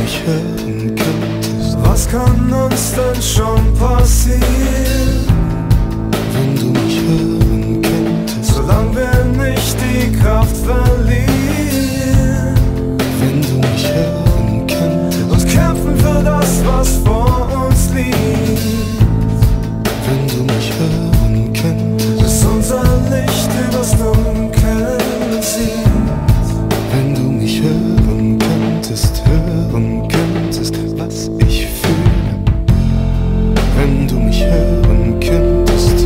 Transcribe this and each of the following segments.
mich hören könntest. Was kann uns denn schon passieren? Wenn du mich hören könntest. Solange wir nicht die Kraft verlieren. Wenn du mich hören könntest. Und kämpfen für das, was vor uns liegt. Wenn du mich hören könntest. Bis unser Licht übers Dunkel zieht. Wenn du mich hören könntest, was ich fühle. Wenn du mich hören könntest,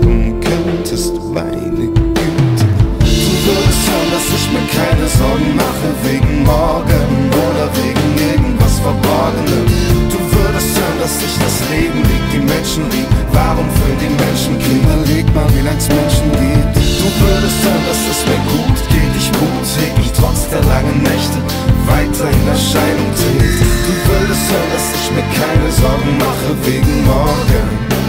meine Güte. Du würdest hören, dass ich mir keine Sorgen mache wegen morgen oder wegen irgendwas Verborgenem. Du würdest hören, dass sich das Leben liebt, die Menschen liebt. Warum fühlen die Menschen Krieg? Überleg mal, wie lang's Menschen gibt. Du würdest hören, dass es mir gut geht, ich mutig, trotz der langen Nächte weiter in Erscheinung tritt. Du würdest hören, dass ich mir keine Sorgen mache wegen morgen.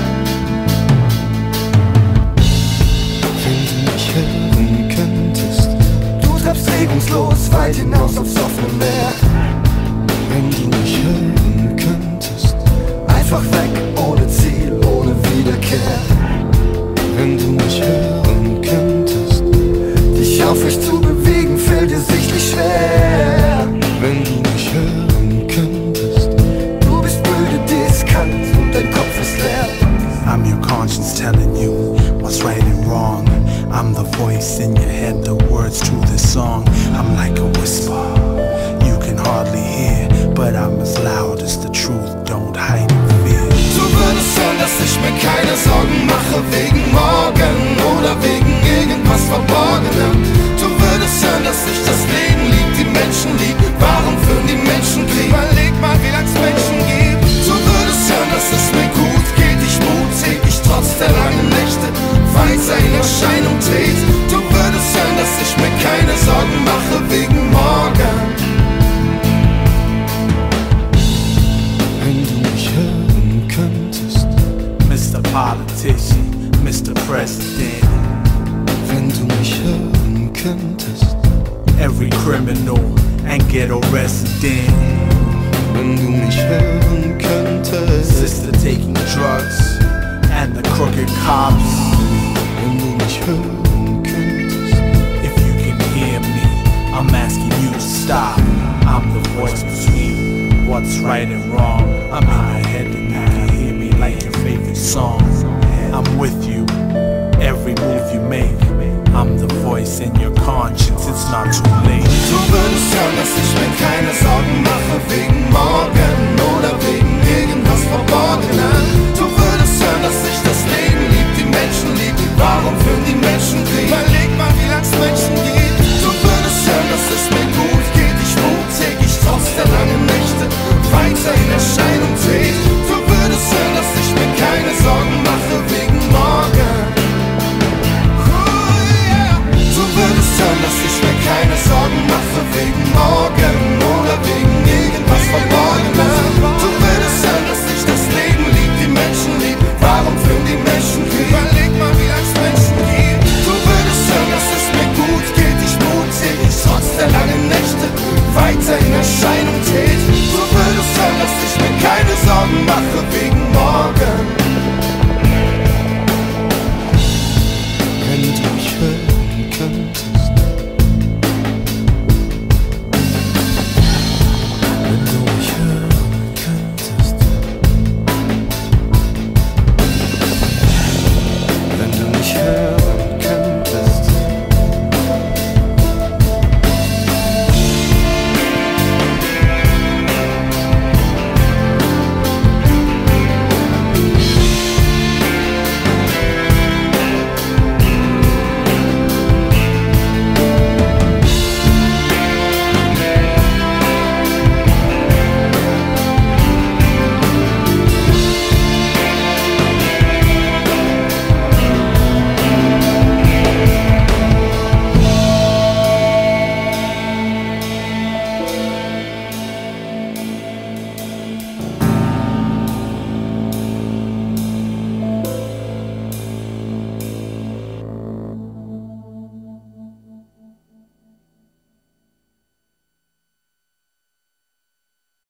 Wenn du mich hören könntest. Du treibst regungslos weit hinaus aufs offene Meer. Wenn du mich hören könntest. Einfach weg, ohne Ziel, ohne Wiederkehr. Wenn du mich hören könntest. Dich aufrecht zu bewegen, fällt dir sichtlich schwer. Wenn du mich hören könntest. Du bist müde, diskant und dein Kopf ist leer. I'm your conscience telling you what's right and wrong. I'm the voice in your head, the words to this song. I'm like a whisper, you can hardly hear, but I'm as loud as the truth, don't hide in fear. Du würdest hören, dass ich mir keine Sorgen mache wegen morgen oder wegen irgendwas Verborgenem. Du würdest hören, dass sich das Leben liebt, die Menschen liebt. Warum führen die Menschen Krieg? Überleg mal, wie lang's Menschen gibt. Du würdest hören, dass es mir gut geht, ich mutig, ich trotz der langen Nächte weiter in Erscheinung tritt. Du würdest hören, dass ich mir keine Sorgen mache wegen morgen. Wenn du mich hören könntest. Mr. Politician, Mr. President. Wenn du mich hören könntest. Every criminal and ghetto resident. Wenn du mich hören könntest. Sister taking drugs and the crooked cops. Wenn du mich hören könntest. If you can hear me, I'm asking you to stop. I'm the voice between what's right and wrong. I'm in your head and you can hear me like your favorite song. I'm with you, every move you make. I'm the voice in your conscience, it's not too